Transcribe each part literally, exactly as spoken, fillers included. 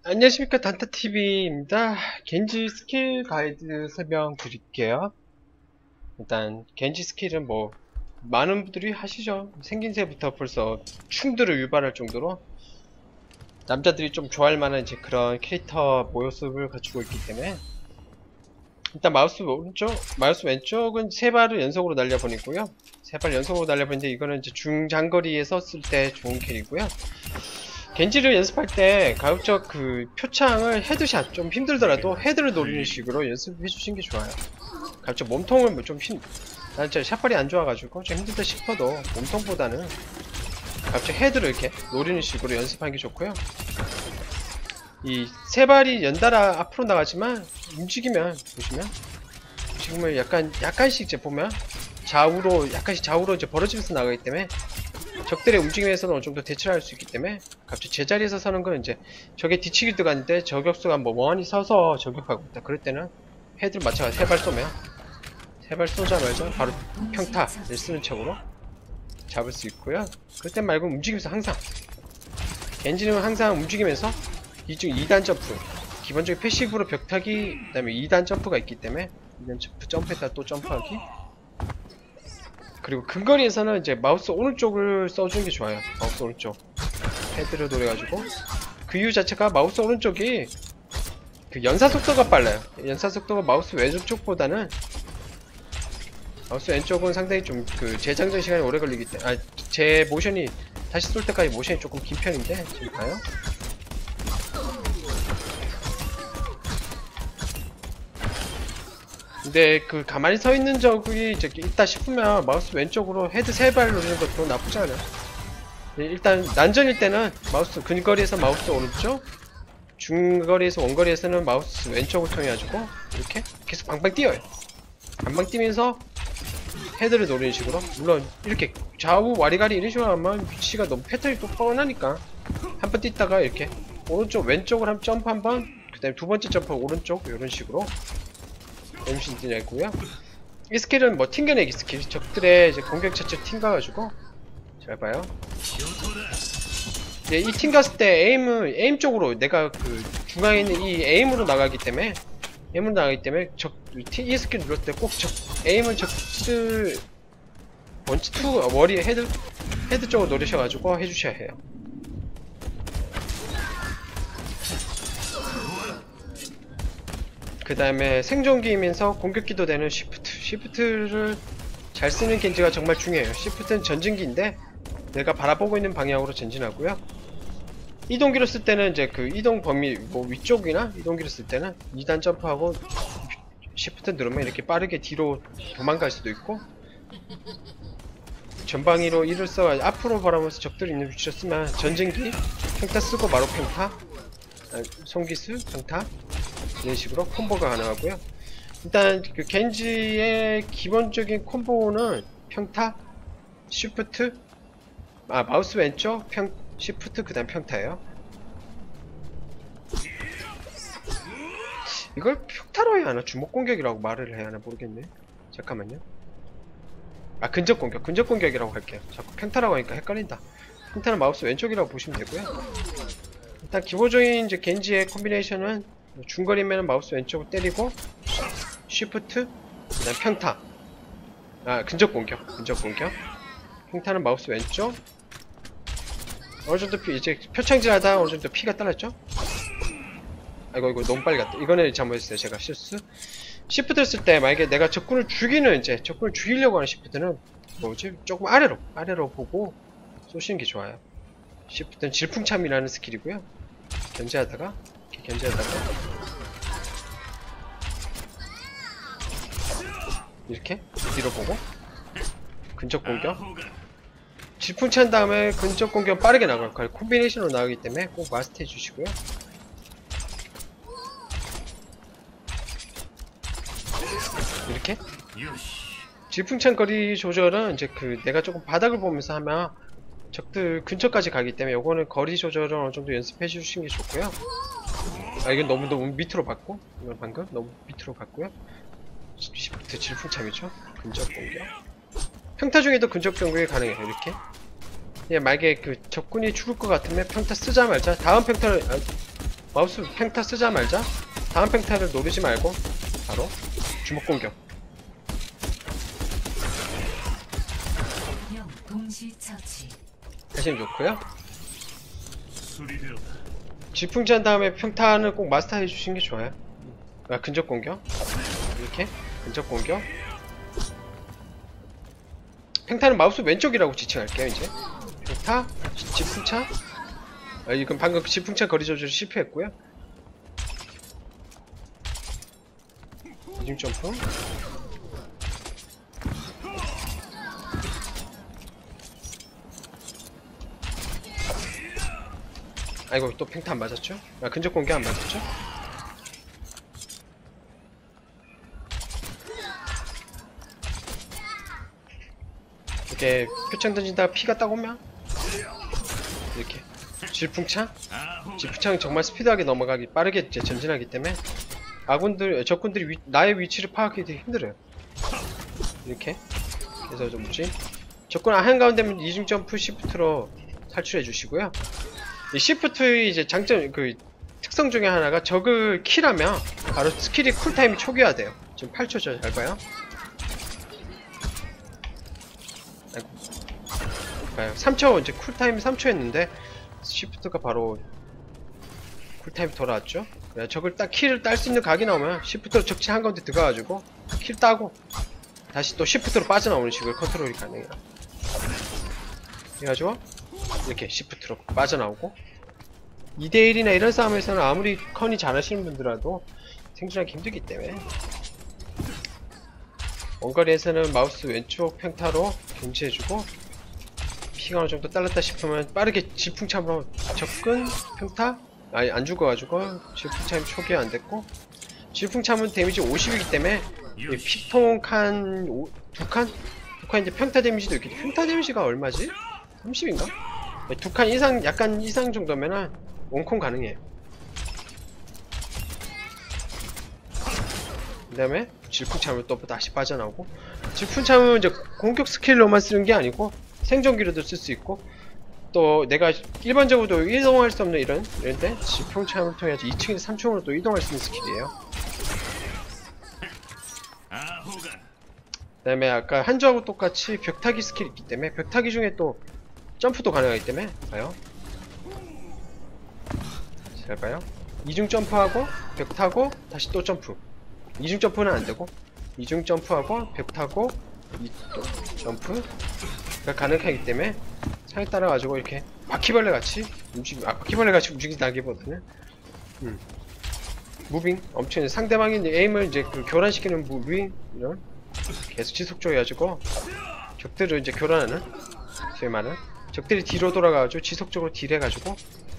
안녕하십니까, 단타티비입니다. 겐지 스킬 가이드 설명 드릴게요. 일단 겐지 스킬은 뭐 많은 분들이 하시죠. 생긴 새부터 벌써 충들을 유발할 정도로 남자들이 좀 좋아할 만한 이제 그런 캐릭터 모습을 갖추고 있기 때문에, 일단 마우스 오른쪽, 마우스 왼쪽은 세 발을 연속으로 날려보내고요. 세 발 연속으로 날려보내는데 이거는 이제 중장거리에서 쓸 때 좋은 킬이고요. 겐지를 연습할 때 가급적 그 표창을 헤드샷, 좀 힘들더라도 헤드를 노리는 식으로 연습해 주신 게 좋아요. 가급적 몸통을 뭐 좀 힘, 난 진짜 샷발이 안 좋아가지고 좀 힘들다 싶어도 몸통보다는 가급적 헤드를 이렇게 노리는 식으로 연습하는 게 좋고요. 이 세 발이 연달아 앞으로 나가지만 움직이면, 보시면 지금은 약간 약간씩 이제 보면 좌우로 약간씩 좌우로 이제 벌어지면서 나가기 때문에 적들의 움직임에서는 어느 정도 대처를 할 수 있기 때문에, 갑자기 제자리에서 서는 건 이제 적의 뒤치기 들어갔는데 저격수가 뭐 멍하니 서서 저격하고 있다. 그럴 때는 헤드를 맞춰서 세 발 쏘면, 세 발 쏘자마자 바로 평타를 쓰는 척으로 잡을 수 있고요. 그때 말고 움직이면서 항상, 겐지는 항상 움직이면서 이중 이 단 점프, 기본적인 패시브로 벽타기, 그 다음에 이 단 점프가 있기 때문에 이 단 점프, 점프했다 또 점프하기, 그리고 근거리에서는 이제 마우스 오른쪽을 써주는 게 좋아요. 마우스 오른쪽 헤드를 노려가지고, 그 이유 자체가 마우스 오른쪽이 그 연사 속도가 빨라요. 연사 속도가 마우스 왼쪽보다는, 마우스 왼쪽은 상당히 좀 그 재장전 시간이 오래 걸리기 때문에, 아, 제 모션이 다시 쏠 때까지 모션이 조금 긴 편인데, 지금 봐요. 근데 그 가만히 서 있는 적이 이제 있다 싶으면 마우스 왼쪽으로 헤드 세 발 누르는 것도 나쁘지 않아요. 일단 난전일 때는 마우스 근거리에서 마우스 오른쪽, 중거리에서 원거리에서는 마우스 왼쪽을 통해 가지고 이렇게 계속 방방 뛰어요. 방방 뛰면서 헤드를 노리는 식으로. 물론 이렇게 좌우 와리가리 이런 식으로 하면 위치가 너무 패턴이 또 뻔하니까 한 번 뛰다가 이렇게 오른쪽 왼쪽을 한 점프 한 번, 그 다음에 두 번째 점프 오른쪽, 이런 식으로 엠신 뛰냐고요. 이 스킬은 뭐 튕겨내기 스킬, 적들의 이제 공격 자체 튕겨가지고, 잘 봐요. 네, 이 튕겼을 때 에임은 에임 쪽으로, 내가 그 중앙에 있는 이 에임으로 나가기 때문에, 에임으로 나가기 때문에 적, 이 스킬 눌렀을 때 꼭 적, 에임을 적들 원치 투 워리 헤드 헤드 쪽으로 노리셔가지고 해주셔야 해요. 그 다음에 생존기이면서 공격기도 되는 시프트, 시프트를 잘 쓰는 겐지가 정말 중요해요. 시프트는 전진기인데 내가 바라보고 있는 방향으로 전진하고요. 이동기로 쓸 때는 이제 그 이동 범위, 뭐 위쪽이나 이동기로 쓸 때는 이 단 점프하고 시프트 누르면 이렇게 빠르게 뒤로 도망갈 수도 있고, 전방위로 이를 써 앞으로 바라보면서 적들이 있는 위치로 쓰면 전진기, 평타 쓰고 바로 평타, 아, 손기술, 평타, 이런 식으로 콤보가 가능하고요. 일단 그 겐지의 기본적인 콤보는 평타, 시프트, 아 마우스 왼쪽, 평, 시프트, 그 다음 평타예요. 이걸 평타로 해야 하나? 주먹 공격이라고 말을 해야 하나 모르겠네. 잠깐만요. 아, 근접 공격, 근접 공격이라고 할게요. 자꾸 평타라고 하니까 헷갈린다. 평타는 마우스 왼쪽이라고 보시면 되고요. 일단 기본적인 이제 겐지의 콤비네이션은 중거리면 마우스 왼쪽을 때리고, 쉬프트, 그 다음 평타, 아 근접 공격, 근접 공격. 평타는 마우스 왼쪽. 어느정도 피, 이제 표창질 하다 어느정도 피가 떨어졌죠? 아이고, 이거 너무 빨리 갔다. 이거는 잘못했어요, 제가 실수. 시프트를 쓸 때 만약에 내가 적군을 죽이는, 이제 적군을 죽이려고 하는 시프트는 뭐지? 조금 아래로 아래로 보고 쏘시는 게 좋아요. 시프트는 질풍참이라는 스킬이고요. 견제하다가 이렇게 견제하다가 이렇게 뒤로 보고 근접 공격, 질풍찬 다음에 근접 공격 빠르게 나갈 거예요. 콤비네이션으로 나가기 때문에 꼭 마스터 해주시고요. 이렇게 질풍찬 거리 조절은 이제 그 내가 조금 바닥을 보면서 하면 적들 근처까지 가기 때문에 요거는 거리 조절을 어느 정도 연습해 주시는 게 좋고요. 아, 이건 너무 너무 밑으로 봤고, 이건 방금 너무 밑으로 봤고요. 시프트 질풍참이죠. 근접 공격. 평타 중에도 근접 공격이 가능해요. 이렇게. 예, 만약에 그 적군이 죽을 것 같으면 평타 쓰자마자 다음 평타를, 아, 마우스 평타 쓰자 말자 다음 평타를 노리지 말고 바로 주먹 공격. 하시면 좋고요. 지풍지한 다음에 평타는 꼭 마스터 해주시는 게 좋아요. 아, 근접 공격 이렇게 근접 공격. 평타는 마우스 왼쪽이라고 지칭할게요. 이제 평타 지풍차. 아, 이건 방금 지풍차 거리 조절 실패했고요. 이중 점프. 아이고 또 평타 안 맞았죠? 아 근접 공격 안 맞았죠? 이렇게 표창 던진다가 피가 딱 오면 이렇게 질풍창? 질풍창은 정말 스피드하게 넘어가기 빠르게 이제 전진하기 때문에 아군들 적군들이 위, 나의 위치를 파악하기 힘들어요. 이렇게 그래서 좀 뭐지? 적군 한가운데면 이중 점프 시프트로 탈출해 주시고요. 이 시프트의 이제 장점, 그 특성 중에 하나가 적을 킬하면 바로 스킬이 쿨타임이 초기화돼요. 지금 팔 초죠. 잘 봐요. 아이고. 봐요. 삼 초, 이제 쿨타임이 삼 초였는데 시프트가 바로 쿨타임이 돌아왔죠. 그래, 적을 딱 킬을 딸 수 있는 각이 나오면 시프트로 적진 한가운데 들어가가지고 킬 따고 다시 또 시프트로 빠져나오는 식으로 컨트롤이 가능해요. 그래가지고 이렇게 시프트로 빠져나오고 이 대 일이나 이런 싸움에서는 아무리 컨이 잘하시는 분들라도 생존하기 힘들기 때문에 원거리에서는 마우스 왼쪽 평타로 견제해주고 피가 어느 정도 딸렸다 싶으면 빠르게 지풍참으로 접근 평타? 아니 안 죽어가지고 지풍참 초기화 안 됐고 지풍참은 데미지 오십이기 때문에 피통 칸 두 칸? 두 칸 이제 평타 데미지도 있겠지. 평타 데미지가 얼마지? 삼십인가? 두 칸 이상, 약간 이상 정도면은 원콤 가능해요. 그 다음에 질풍참을 또 다시 빠져나오고 질풍참은 이제 공격 스킬로만 쓰는 게 아니고 생존기로도 쓸 수 있고 또 내가 일반적으로 이동할 수 없는 이런 이런데 질풍참을 통해서 이 층에서 삼 층으로 또 이동할 수 있는 스킬이에요. 그 다음에 아까 한조하고 똑같이 벽타기 스킬이 있기 때문에 벽타기 중에 또 점프도 가능하기 때문에 봐요. 잘 봐요. 이중 점프하고 벽 타고 다시 또 점프. 이중 점프는 안 되고 이중 점프하고 벽 타고 이 또 점프가 가능하기 때문에 상에 따라 가지고 이렇게 바퀴벌레 같이 움직 아 바퀴벌레 같이 움직인다기보다는 음. 무빙 엄청 상대방이 에임을 이제 그 교란시키는 무빙 이런 계속 지속적으로 해가지고 적들을 이제 교란하는 소위 말하는 적들이 뒤로 돌아가가지고 지속적으로 딜해가지고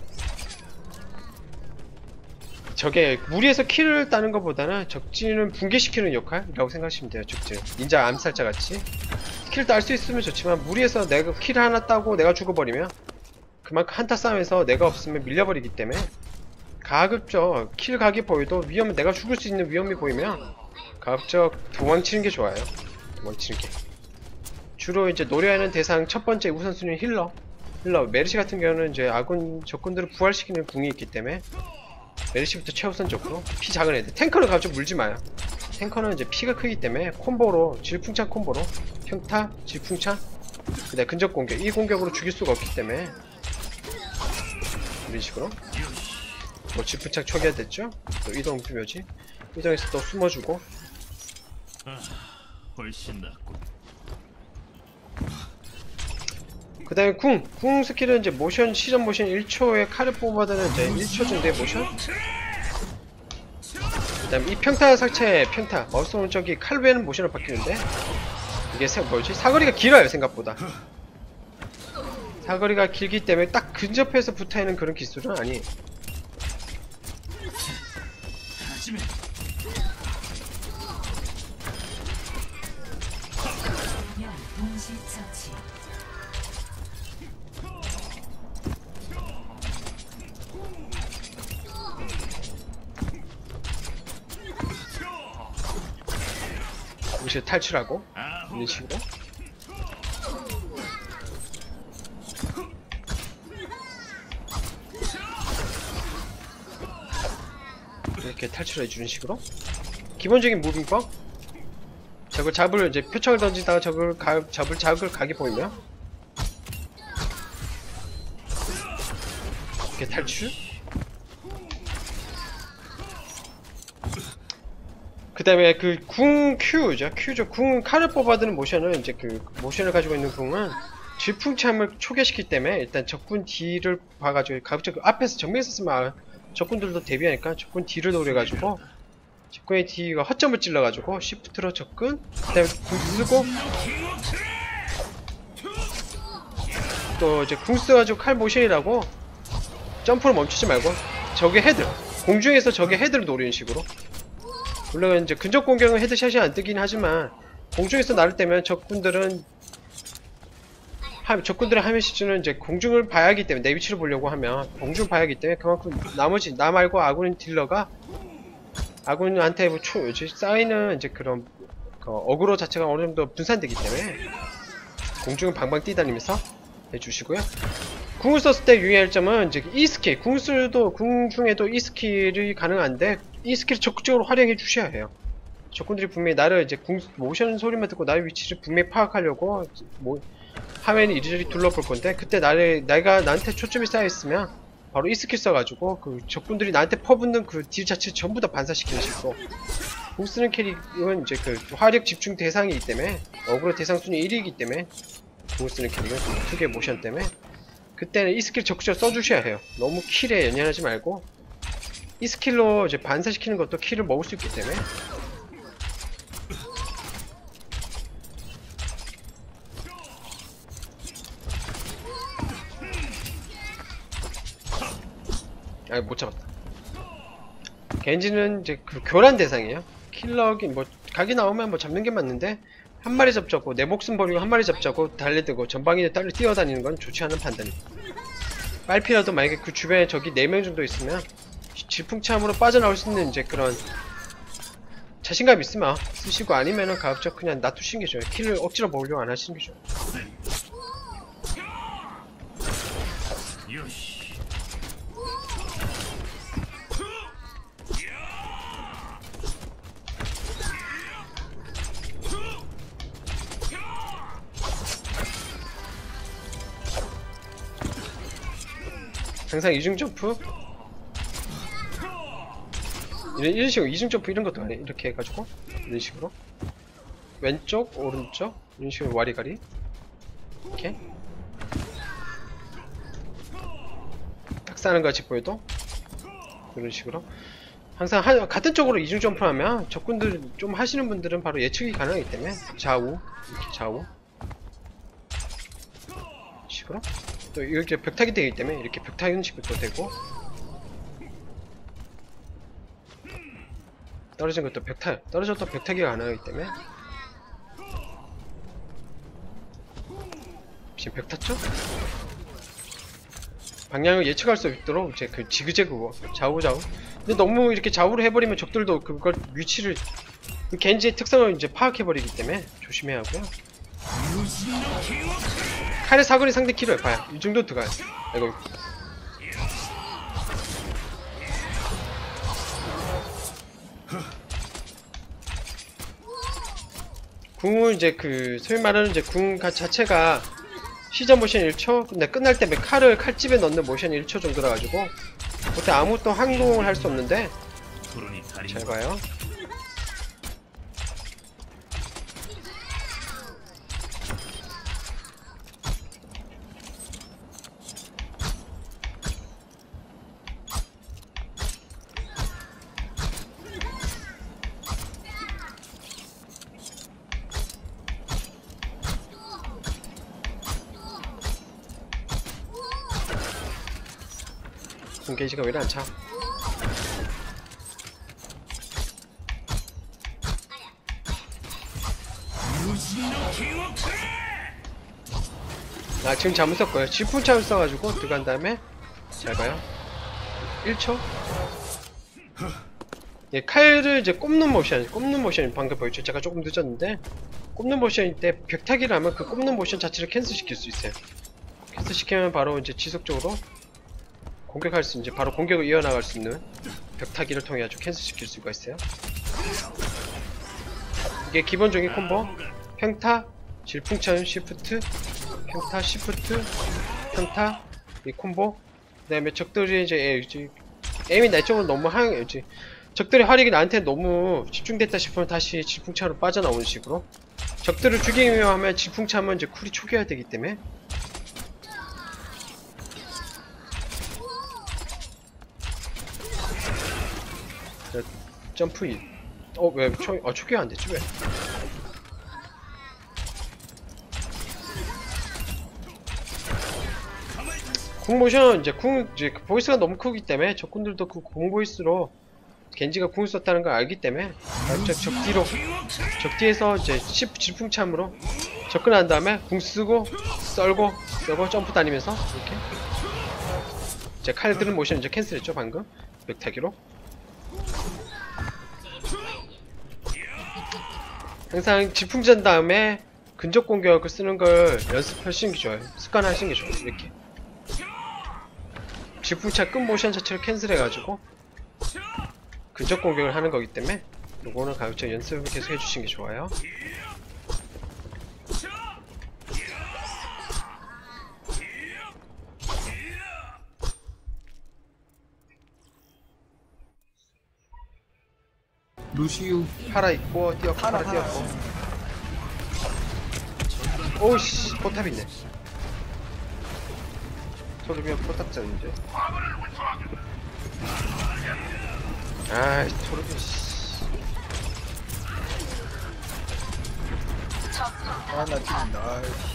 적의 무리해서 킬을 따는 것보다는 적진을 붕괴시키는 역할이라고 생각하시면 돼요. 적진 닌자 암살자 같이 킬을 딸 수 있으면 좋지만 무리해서 내가 킬을 하나 따고 내가 죽어버리면 그만큼 한타 싸움에서 내가 없으면 밀려버리기 때문에 가급적 킬 각이 보여도 위험은 내가 죽을 수 있는 위험이 보이면 가급적 도망치는 게 좋아요. 도망치는 게 주로 이제 노려야 하는 대상 첫 번째 우선순위는 힐러. 힐러 메르시 같은 경우는 이제 아군 적군들을 부활시키는 궁이 있기 때문에 메르시부터 최우선적으로 피 작은 애들. 탱커는 가급적 물지 마요. 탱커는 이제 피가 크기 때문에 콤보로 질풍창 콤보로 평타, 질풍창, 그다음 근접 공격 이 공격으로 죽일 수가 없기 때문에 이런 식으로 뭐 질풍창 초기화됐죠? 또 이동 묘지 이동해서 또 숨어주고 훨씬 낫고. 그 다음에 궁! 궁 스킬은 이제 모션, 시전 모션 일 초에 칼을 뽑아다는 이제 일 초 정도의 모션? 그 다음에 이 평타 상체 평타 마우스 오른쪽이 칼 외에는 모션으로 바뀌는데 이게 세, 뭐지? 사거리가 길어요 생각보다. 사거리가 길기 때문에 딱 근접해서 붙어있는 그런 기술은 아니에요. 이렇게 탈출하고 이런 식으로 이렇게 탈출해주는 식으로 기본적인 무빙법. 적을 잡을 이제 표창을 던지다가 적을 가, 잡을 잡을 각이 보이면 이렇게 탈출. 그 다음에 그 궁 Q죠. Q죠. 궁 칼을 뽑아드는 모션은 이제 그 모션을 가지고 있는 궁은 질풍참을 초기화시키기 때문에 일단 적군 D를 봐가지고 가급적 앞에서 정면에서 쓰면 적군들도 대비하니까 적군 D를 노려가지고 적군의 D가 허점을 찔러가지고 Shift로 접근, 그 다음에 궁 쓰고 또 이제 궁 써가지고 칼 모션이라고 점프를 멈추지 말고 적의 헤드, 공중에서 적의 헤드를 노리는 식으로. 물론 이제 근접 공격은 헤드샷이 안 뜨긴 하지만 공중에서 나를 때면 적군들은 하, 적군들의 하면 시즌은 이제 공중을 봐야 하기 때문에 내 위치를 보려고 하면 공중을 봐야 하기 때문에 그만큼 나머지 나 말고 아군 딜러가 아군한테 뭐 초, 이제 쌓이는 이제 그런 그 어그로 자체가 어느 정도 분산되기 때문에 공중을 방방 뛰다니면서 해주시고요. 궁을 썼을 때 유의할 점은 이제 이 스킬, 궁 쓸도 궁 중에도 이 스킬이 가능한데 이 스킬을 적극적으로 활용해 주셔야 해요. 적군들이 분명히 나를 이제 궁 모션 소리만 듣고 나의 위치를 분명히 파악하려고 뭐 화면을 이리저리 둘러볼 건데 그때 나를 내가 나한테 초점이 쌓여 있으면 바로 이 스킬 써가지고 그 적군들이 나한테 퍼붓는 그 딜 자체를 전부 다 반사시키는 식으로. 궁 쓰는 캐릭은 이제 그 화력 집중 대상이기 때문에 어그로 대상 순위 일 위이기 때문에 궁 쓰는 캐릭은 특유의 모션 때문에 그때는 이 스킬 적극적으로 써주셔야 해요. 너무 킬에 연연하지 말고 이 스킬로 이제 반사시키는 것도 킬을 먹을 수 있기 때문에. 아, 못 잡았다. 겐지는 이제 그 교란 대상이에요. 킬러기 뭐 각이 나오면 뭐 잡는 게 맞는데 한 마리 잡자고 내 목숨 버리고 한 마리 잡자고 달려들고 전방위에 따로 뛰어다니는 건 좋지 않은 판단입니다. 빨피라도 만약에 그 주변에 적이 네 명 정도 있으면 질풍참으로 빠져나올 수 있는 이제 그런 자신감 있으면 쓰시고 아니면은 가급적 그냥 놔두시는 게 좋아요. 킬을 억지로 먹으려고 안 하시는 게 좋아요. 항상 이중 점프 이런, 이런 식으로 이중 점프 이런 것도 안 해. 이렇게 해가지고 이런 식으로 왼쪽 오른쪽 이런 식으로 와리가리 이렇게 딱 싸는 같이 보여도 이런 식으로 항상 한, 같은 쪽으로 이중 점프를 하면 적군들 좀 하시는 분들은 바로 예측이 가능하기 때문에 좌우 이렇게 좌우 식으로 또 이렇게 벽타기 되기 때문에 이렇게 벽타기 식으로 되고 떨어진 것도 벽타 떨어졌다 벽타기가 가능하기 때문에 지금 벽 탔죠? 방향을 예측할 수 있도록 이제 그 지그재그 좌우 좌우. 근데 너무 이렇게 좌우로 해버리면 적들도 그걸 위치를 그 겐지의 특성을 이제 파악해버리기 때문에 조심해야 하고요. 칼의 사거리 상대 킬을 봐요. 이 정도 들어가요. 이거 궁은 이제 그 소위 말하는 이제 궁 자체가 시전 모션 일 초 근데 끝날 때 칼을 칼집에 넣는 모션 일 초 정도라 가지고 그때 아무것도 항공을 할 수 없는데 잘 봐요. 게이지가 왜 이리 안 차? 아 지금 잘못 썼고요. 질풍참을 써가지고 들어간 다음에 잘 봐요. 일 초. 예, 칼을 이제 꼽는 모션, 꼽는 모션 방금 보였죠? 제가 조금 늦었는데 꼽는 모션일 때 벽타기를 하면 그 꼽는 모션 자체를 캔슬 시킬 수 있어요. 캔슬 시키면 바로 이제 지속적으로 공격할 수 이제 바로 공격을 이어나갈 수 있는 벽타기를 통해 아주 캔슬시킬 수가 있어요. 이게 기본적인 콤보. 평타, 질풍차임, 시프트, 평타, 시프트, 평타, 이 콤보. 그 다음에 적들이 이제, 이제 에임이 내 쪽으로 너무 하향, 이제 적들의 화력이 나한테 너무 집중됐다 싶으면 다시 질풍차로 빠져나오는 식으로. 적들을 죽이기 위하면 질풍차면 이제 쿨이 초기화 되기 때문에. 자, 점프 이. 어, 왜, 초, 어, 초기화 안 됐지, 왜? 궁 모션, 이제 궁, 이제 보이스가 너무 크기 때문에 적군들도 그 궁 보이스로 겐지가 궁을 썼다는 걸 알기 때문에 적, 적 뒤로, 적 뒤에서 이제 십 질풍참으로 접근한 다음에 궁 쓰고, 썰고, 썰고, 점프 다니면서 이렇게. 이제 칼 드는 모션 이제 캔슬했죠, 방금. 벽타기로. 항상 질풍전 다음에 근접 공격을 쓰는 걸 연습하시는 게 좋아요. 습관하시는 게 좋아요. 이렇게 질풍차 끝 모션 자체를 캔슬해가지고 근접 공격을 하는 거기 때문에 요거는 가급적 연습을 계속 해주시는 게 좋아요. 루시우 파라 있고 뛰었고 파라 뛰었고. 오우씨 포탑 있네. 토르비언 포탑장인데. 아이 토르비언 씨. 아나 죽인다. 아이씨.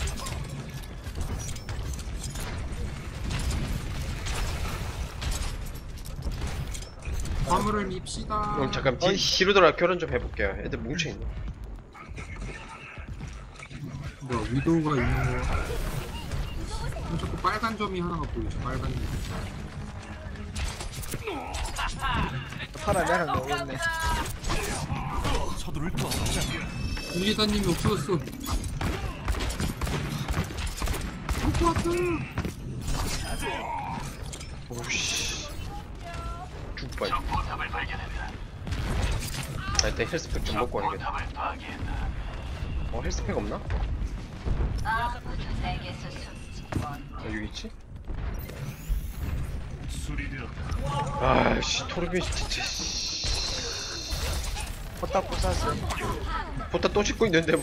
화물을 밉시다. 그럼 잠깐 뒤, 뒤로 돌아 교란 좀 해볼게요. 애들 뭉쳐있네. 뭐 위도우가 있는 거. 그럼 자꾸 빨간 점이 하나가 보이죠. 빨간 점. 파라 나랑 너무했네. 윤리사님이 없어졌어. 아프 아프. 오우씨 죽발. 아 일단 헬스팩 좀 먹고 와야겠다. 어 헬스팩 없나? 아 여기 있지? 아씨 토르비언 진짜 씨. 포탑 부사스. 보다 또 짚고 있는데 뭐.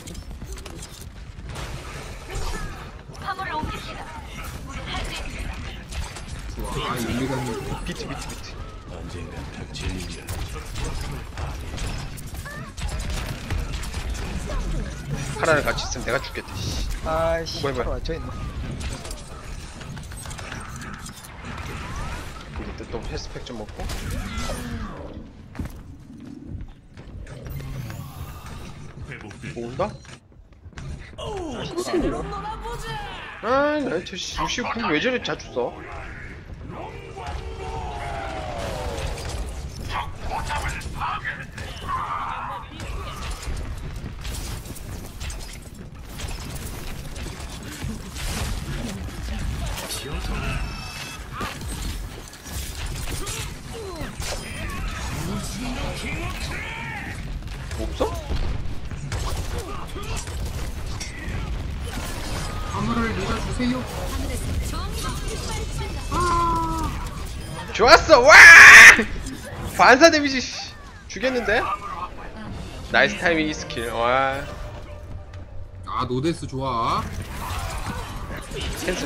좋아. 아 윤리사님. 비트 비트 비트. 파라를 같이 있으면 내가 죽겠다. 씨. 아이씨. 뭐야, 뭐야. 파라 저 있네. 이제 또 헬스팩 좀 먹고. 뭐 온다? 아, 나저 루시우 궁 왜 저래 자주 써? 없어? 화물을 밀어주세요. 좋았어! 와! 반사 데미지 씨. 죽였는데? 나이스 타이밍 이 스킬. 와. 아 노데스 좋아. 캔슬.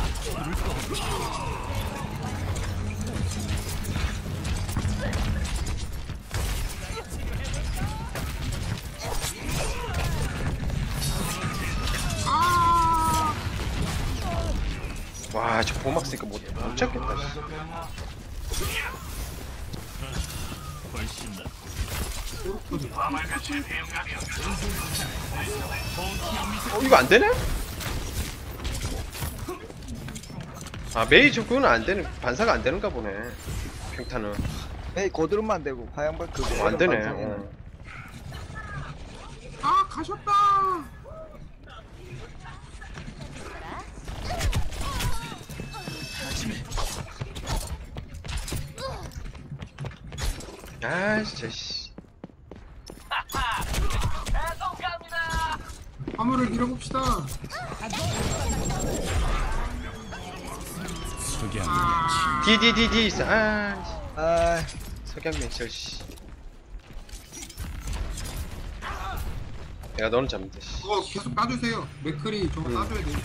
와, 저 보막 쓰니까 못, 못 잡겠다. 어, 이거 안 되네? 아, 메이 접근은 안 되는, 반사가 안 되는가 보네. 평타는. 에이 고드름만 안 되고 화양발 그거. 어, 안 되네. 방송에는. 어. 아 가셨다. 아 진짜 씨. 화물을 밀어봅시다. 디디디디 있어. 아 씨. 아, 석양맨 저 씨. 내가 너는 잡는다 씨. 어 계속 따주세요. 맥클이 저거 음. 따줘야 돼.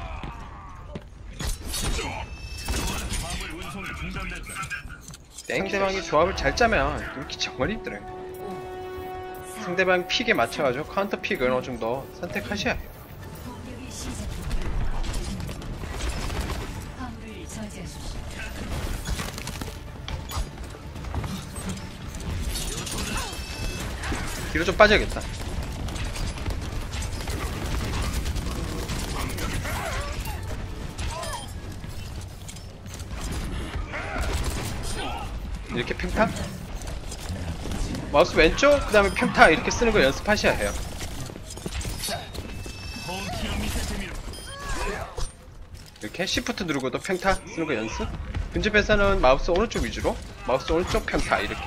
땡대방이 조합을 잘 짜면 이렇게 정말 힘들어요. 상대방 픽에 맞춰가지고 카운터 픽을 어느 정도 선택하셔야 해요. 공격이 시작됩니다. 화물을 저지하십시오. 뒤로 좀 빠져야겠다. 이렇게 평타? 마우스 왼쪽, 그 다음에 평타 이렇게 쓰는 거 연습하셔야 해요. 이렇게 시프트 누르고도 평타 쓰는 거 연습. 근접에서는 마우스 오른쪽 위주로, 마우스 오른쪽 평타 이렇게.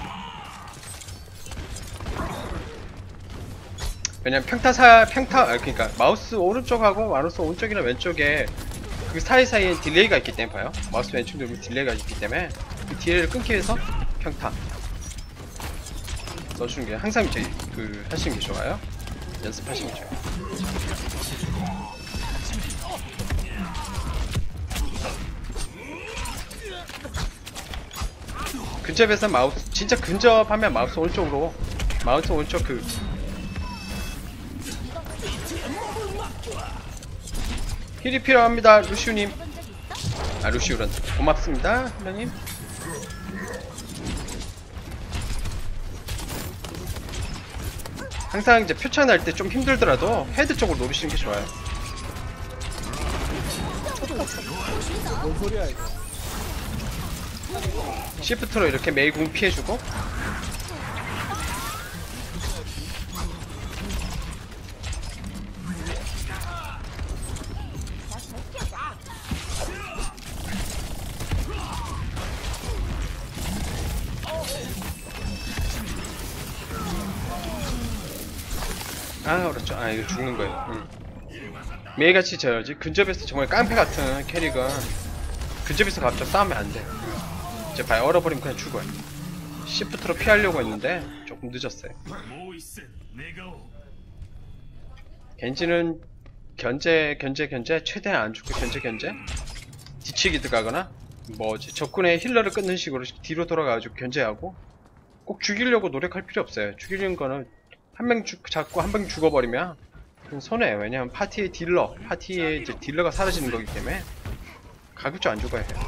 왜냐면 평타사 평타 아, 그러니까 마우스 오른쪽하고 마우스 오른쪽이나 왼쪽에 그 사이사이에 딜레이가 있기 때문에 봐요. 마우스 왼쪽 누르면 딜레이가 있기 때문에 그 딜레이를 끊기 위해서 평타 써주는 게 항상 이제 그 하시는 게 좋아요. 연습하시는 게 좋아요. 근접에서 마우스 진짜 근접하면 마우스 오른쪽으로 마우스 오른쪽 그 힐이 필요합니다 루시우님. 아 루시우란 고맙습니다 선생님. 항상 이제 표창 날 때 좀 힘들더라도 헤드 쪽으로 노리시는 게 좋아요. 뭔 소리야 이거. 시프트로 이렇게 메이 궁 피해주고 아 그렇죠. 아 이거 죽는 거예요. 응. 메이같이 저지 근접에서 정말 깡패 같은 캐릭은 근접에서 갑자기 싸우면 안 돼. 이제 봐요. 얼어버리면 그냥 죽어요. 시프트로 피하려고 했는데 조금 늦었어요. 겐지는 견제 견제 견제 최대한 안 죽고 견제 견제 뒤치기 들어가거나 뭐지 적군의 힐러를 끊는 식으로 뒤로 돌아가가지고 견제하고 꼭 죽이려고 노력할 필요 없어요. 죽이려는 거는 한 명 잡고 한 명 죽어버리면 그건 손해예요. 왜냐면 파티의 딜러 파티의 이제 딜러가 사라지는 거기 때문에 가급적 안 죽어야 해요.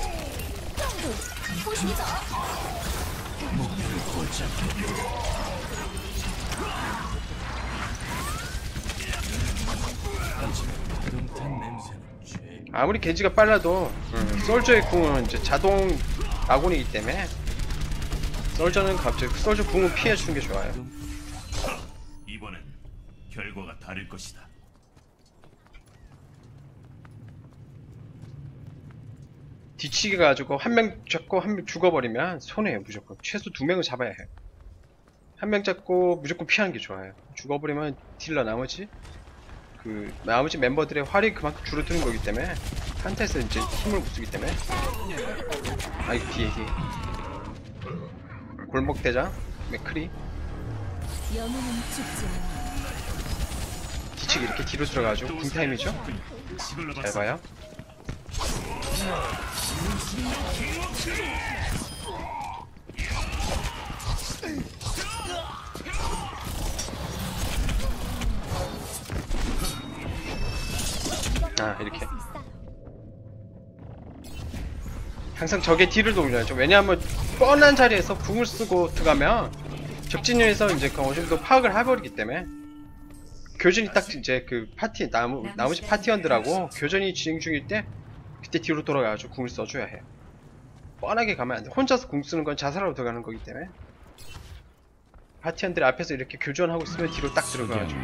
아무리 겐지가 빨라도 음, 솔저의 궁은 이제 자동 아군이기 때문에 솔저는 갑자기 솔저 궁은 피해주는 게 좋아요. 이번엔 결과가 다를 것이다. 뒤치기 가지고 한 명 잡고 한 명 죽어버리면 손해예요. 무조건 최소 두 명을 잡아야 해요. 한 명 잡고 무조건 피하는 게 좋아요. 죽어버리면 딜러 나머지 그 나머지 멤버들의 활이 그만큼 줄어드는 거기 때문에 한타에서 이제 힘을 못 쓰기 때문에. 아 이 뒤에 뒤에 골목 대장 맥크리 영웅은 죽지 않아. 뒤치기 이렇게 뒤로 들어가가지고 궁타임이죠. 잘 봐요. 아 이렇게 항상 적의 뒤를 돌려야죠. 왜냐하면 뻔한 자리에서 궁을 쓰고 들어가면 적진율에서 이제 그 어느 정도 파악을 해버리기 때문에 교전이 딱 이제 그 파티 나무, 나머지 파티원들하고 교전이 진행 중일 때 그때 뒤로 돌아가가지고 궁을 써줘야 해요. 뻔하게 가면 안 돼. 혼자서 궁 쓰는 건 자살하러 들어가는 거기 때문에 파티원들 앞에서 이렇게 교전하고 있으면 뒤로 딱 들어가가지고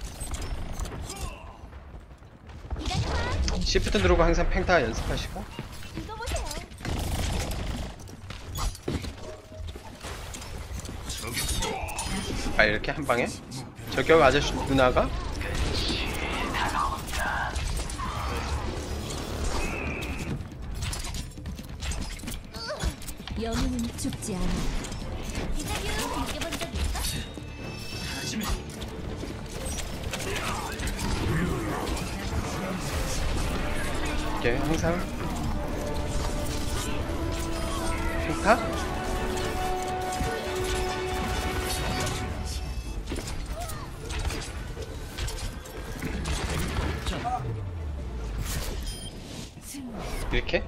시프트 누르고 항상 팽타 연습하시고 이렇게 한 방에. 저격 아저씨 누나가 영웅은 죽지 않아. 이렇게 항상 좋다. 이렇게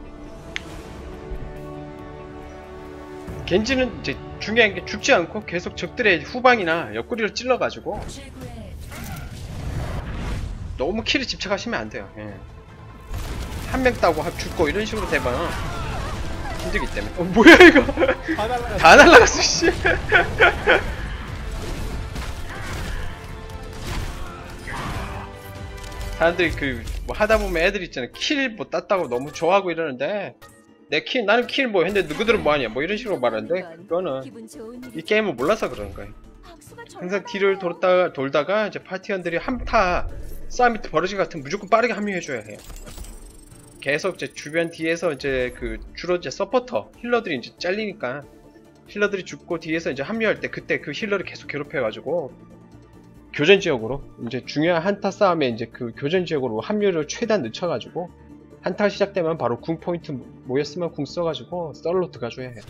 겐지는 이제 중요한 게 죽지 않고 계속 적들의 후방이나 옆구리를 찔러가지고 최고의 너무 킬에 집착하시면 안 돼요. 예. 한 명 따고 한 죽고 이런 식으로 되면 힘들기 때문에. 어 뭐야 이거? 다 날라갔어. 다 날라갔어 씨. 사람들이 그 뭐 하다 보면 애들 있잖아. 킬 뭐 땄다고 너무 좋아하고 이러는데 내 킬 나는 킬 뭐 했는데 누구들은 뭐 하냐 뭐 이런 식으로 말하는데 그거는 기분 좋은 이 일이 게임을 몰라서 그러는 거예요. 박수가 항상 뒤를 돌다가 돌다가 이제 파티원들이 한타 싸움이 벌어진 것 같으면 무조건 빠르게 합류해줘야 해요. 계속 이제 주변 뒤에서 이제 그 주로 이제 서포터 힐러들이 이제 잘리니까 힐러들이 죽고 뒤에서 이제 합류할 때 그때 그 힐러를 계속 괴롭혀가지고 교전 지역으로 이제 중요한 한타 싸움에 이제 그 교전 지역으로 합류를 최대한 늦춰가지고 한타 시작되면 바로 궁 포인트 모였으면 궁 써가지고 썰로 들어가줘야 해요.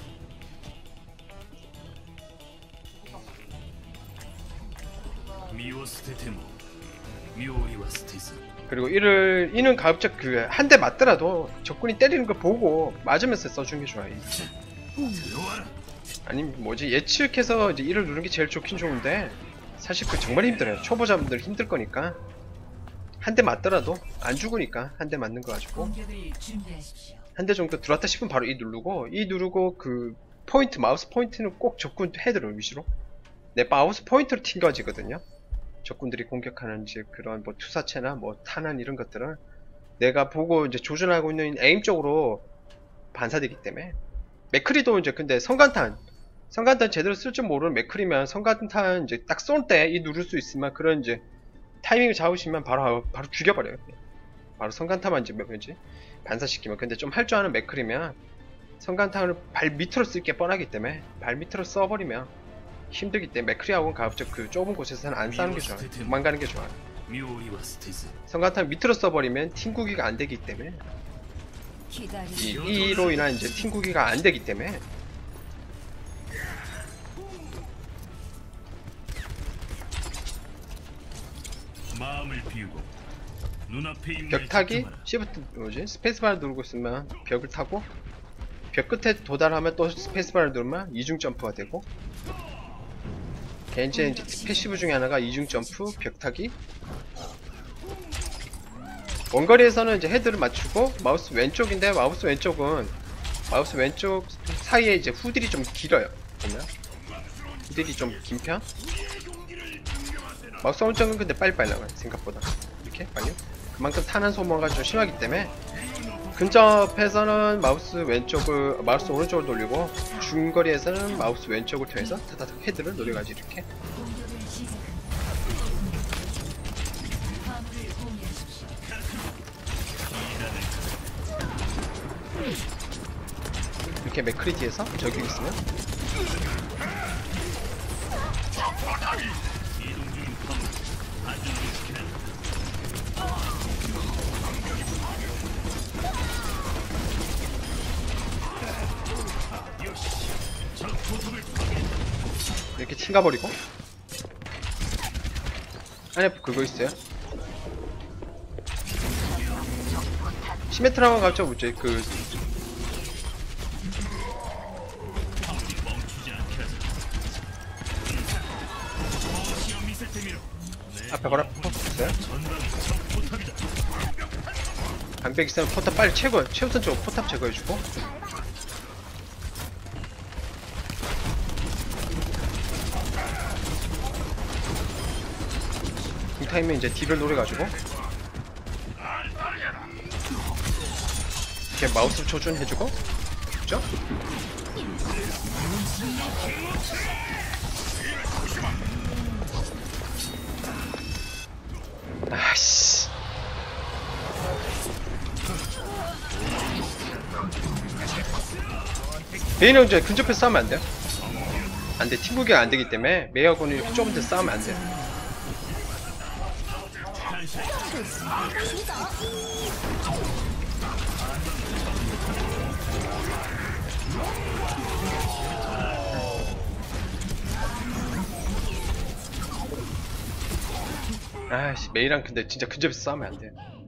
그리고 이를 이는 가급적 그 한 대 맞더라도 적군이 때리는 걸 보고 맞으면서 써주는 게 좋아요. 아니면 뭐지 예측해서 이제 이를 누르는 게 제일 좋긴 좋은데 사실 그 정말 힘들어요. 초보자분들 힘들 거니까 한 대 맞더라도 안 죽으니까 한 대 맞는 거 가지고 공격을 준비하십시오. 한 대 정도 들어왔다 싶으면 바로 이 누르고 이 누르고 그 포인트 마우스 포인트는 꼭 적군 헤드를 위주로 내 마우스 포인트로 튕겨지거든요. 적군들이 공격하는 이제 그런 뭐 투사체나 뭐 탄환 이런 것들을 내가 보고 이제 조준하고 있는 에임 쪽으로 반사되기 때문에 맥크리도 이제 근데 성간탄 성간탄 제대로 쓸 줄 모르는 맥크리면 성간탄 이제 딱 쏠 때 이 누를 수 있으면 그런 이제 타이밍을 잡으시면 바로 바로 죽여버려요. 바로 성간탄만 이제 뭐지 반사시키면. 근데 좀 할 줄 아는 맥크리면 성간탄을 발 밑으로 쓸 게 뻔하기 때문에 발 밑으로 써버리면 힘들기 때문에 맥크리하고는 가급적 그 좁은 곳에서는 안 싸는 게 좋아요. 도망가는 게 좋아요. 성간탄 밑으로 써버리면 팀구기가 안 되기 때문에 이, 이로 인한 이제 팀구기가 안 되기 때문에 마음을 비우고 눈앞에 있는 벽타기 시프트 뭐지 스페이스바를 누르고 있으면 벽을 타고 벽 끝에 도달하면 또 스페이스바를 누르면 이중 점프가 되고 겐지의 이제 패시브 중에 하나가 이중 점프 벽타기. 원거리에서는 이제 헤드를 맞추고 마우스 왼쪽인데 마우스 왼쪽은 마우스 왼쪽 사이에 이제 후딜이 좀 길어요. 보면 후딜이 좀 긴 편. 마우스 오른쪽은 근데 빨리빨리 나가요. 생각보다 이렇게 빨리. 그만큼 탄환 소모가 좀 심하기 때문에 근접에서는 마우스 왼쪽을 마우스 오른쪽을 돌리고 중거리에서는 마우스 왼쪽을 통해서 타다닥 헤드를 노려가지고 이렇게 공격을 시작합니다. 화물을 공유하십시오. 이렇게 맥크리 뒤에서 저기 있으면 이렇게 튕가버리고 안에 그거 있어요. 시메트라만 갑자기 뭐지 그 앞에 거라 포탑 있어요? 방벽 있으면 포탑 빨리 채고 최우선적으로 포탑 제거해주고 이 타임에 이제 딜을 노려가지고 이렇게 마우스 조준해주고 그죠? 아씨. 메인 혼자 근접해서 싸우면 안 돼요? 안 돼. 팀구경 안 되기 때문에 메이하고는 이렇게 좁은 데 싸우면 안 돼요. 아씨, 메이랑 근데 진짜 근접해서 싸우면 안 돼요.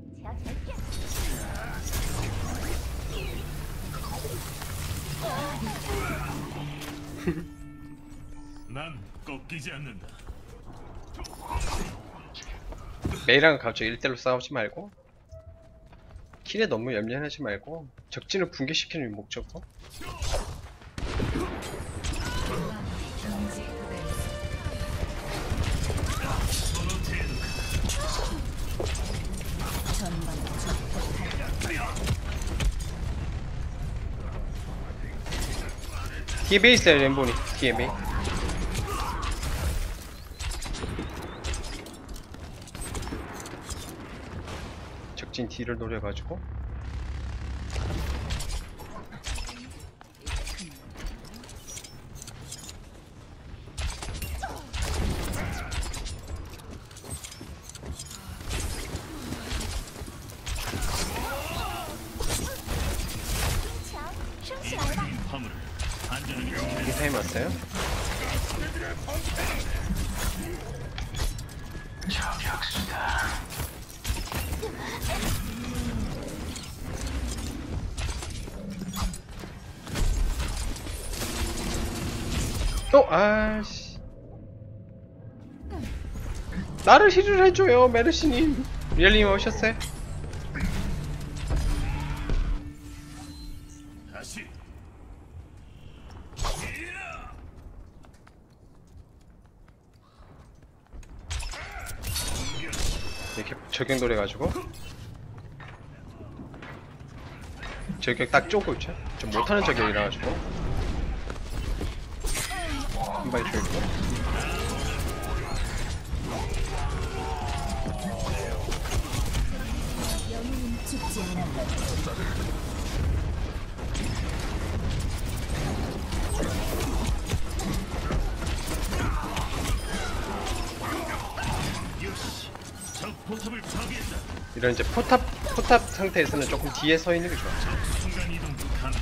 난 꺾이지 않는다. 메이랑 갑자기 일 대일로 싸우지 말고 킬에 너무 염려하지 말고 적진을 붕괴시키는 목적으로. 뒤에 메이 있어요. 램보니 뒤에 메이. 적진 뒤를 노려가지고 화물을 안전하게 이 타임 왔어요. 어, 아씨. 나를 힐을 해줘요, 메르시님. 리얼님 오셨어요? 다시. 이렇게 저격 노려가지고 저격 딱 쪼고 있죠? 좀 못하는 저격이라가지고 한 방에 죽였고. 죽지 않아. 적 포탑을 파괴했다. 이런 이제 포탑 포탑 상태에서는 조금 뒤에 서 있는 게 좋아. 순간 이동도 가능.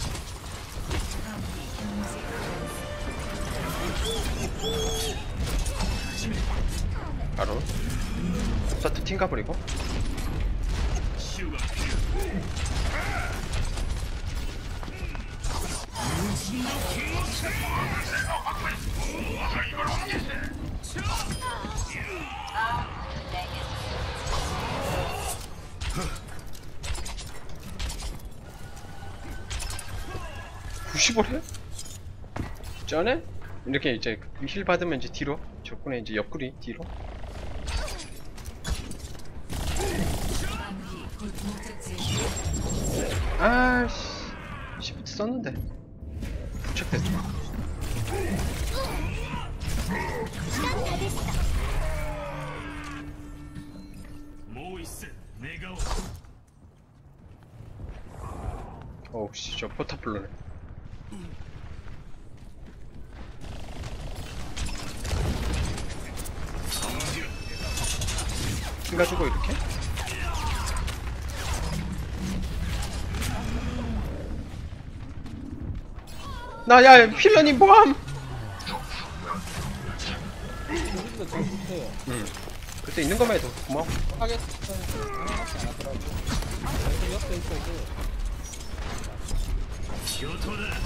바로 스타트 팀 가버리고. 치유가 필요. 구십오래? 전에 이렇게 이제 힐 받으면 이제 뒤로 적군의 이제 옆구리 뒤로. 마무리 곧 목적지. 아씨, 시프트 썼는데 부착됐어. 모이스, 내가 오. 어우 씨, 저 포탑 불러네. 힘 가지고 이렇게. 나야 필러님 뭐함? 우리도 좀 못해요. 응. 그때 있는 것만 해도 고마워. 하겠다는 하나밖에 안 하더라고. 계속 옆에 있어도 교토다.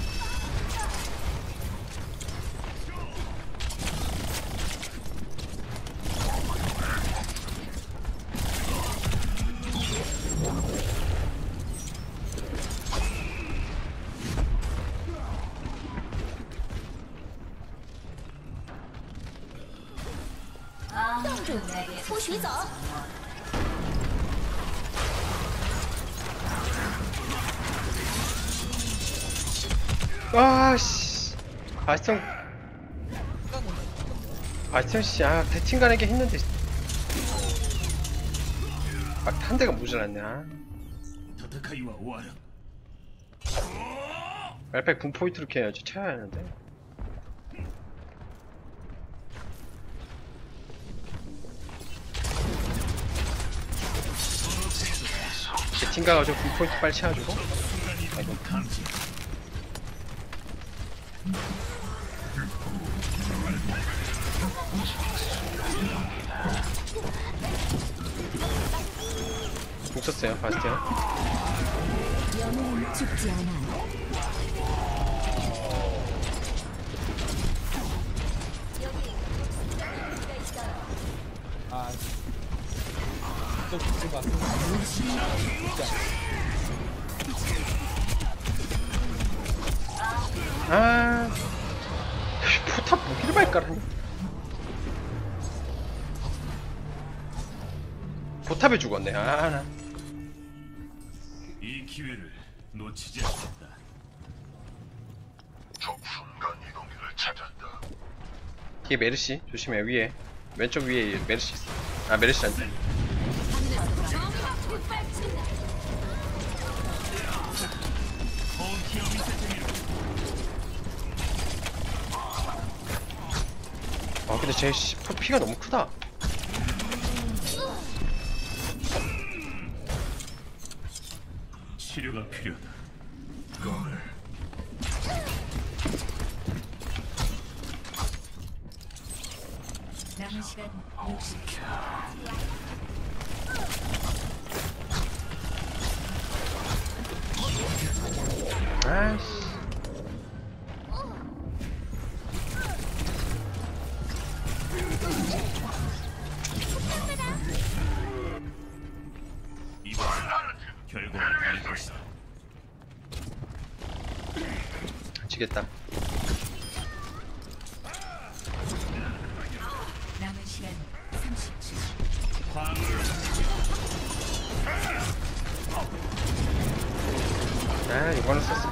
아씨, 발성. 아, 태훈씨, 아, 대칭 가는 게 했는데. 아, 한 대가 모자랐네. 아. 戦いは終わる 말백 분 포인트로 캐야지. 쳐야 하는데. 대칭 가가지고 분 포인트 빨리 채워주고. 아이고. 공 썼어요, 바스티온. 영웅은 죽지 않아. 아, 좀 죽은 것 같은데. 진짜. 아, 포탑 무기를 발가락니? 포탑에 죽었네. 아, 나. 이 기회를 놓치지 않는다. 적순간 이동기를 찾았다. 뒤에 메르시 조심해. 위에 왼쪽 위에 메르시 있어. 아, 메르시 안돼. 아, 근데 제 씨, 피가 너무 크다. 치료가 필요하다. 남은 시간 육십 초. 아이씨. 이번 결과를 알 것이다. 지겠다. 남은 시간 삼십 초. 아, 이거는 썼어.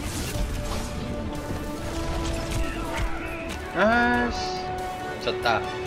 아씨, 졌다.